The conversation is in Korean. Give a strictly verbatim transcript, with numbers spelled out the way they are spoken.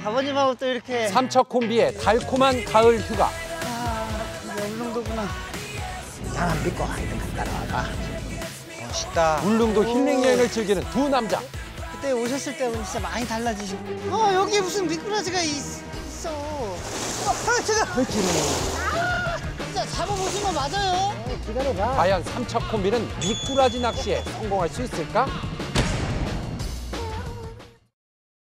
아버님하고 또 이렇게. 삼척 콤비의 달콤한 가을 휴가. 아, 이게 울릉도구나. 나만 믿고 하여튼 따라와봐. 멋있다. 울릉도 힐링 여행을 즐기는 두 남자. 그때 오셨을 때하고는 진짜 많이 달라지시고. 어, 여기 무슨 미꾸라지가 있, 있어. 어, 아, 제가. 그렇지. 아, 진짜 잡아보신 거 맞아요? 과연 삼척 콤비는 미꾸라지 낚시에 성공할 수 있을까?